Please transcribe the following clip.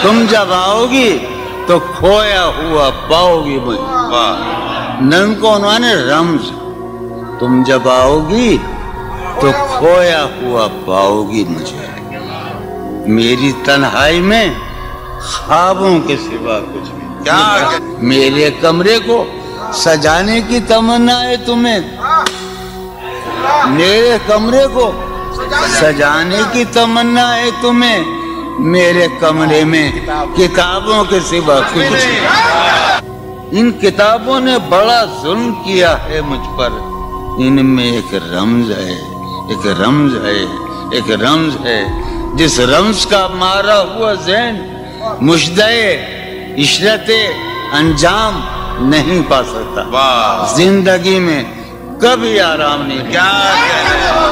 तुम जब आओगी तो खोया हुआ पाओगी मुझे। ननको उन्होंने रम्ज, तुम जब आओगी तो खोया हुआ पाओगी मुझे। मेरी तन्हाई में ख्वाबों के सिवा कुछ नहीं। क्या मेरे कमरे को सजाने की तमन्ना है तुम्हें? मेरे कमरे को सजाने की तमन्ना है तुम्हें? मेरे कमरे में किताबों के सिवा कुछ नहीं। इन किताबों ने बड़ा जुल्म किया है मुझ पर। इनमें एक रम्ज है, एक रम्ज है, एक रम्ज है, जिस रम्ज का मारा हुआ ज़हन मुश्तए इशरते अंजाम नहीं पा सकता। जिंदगी में कभी आराम नहीं। क्या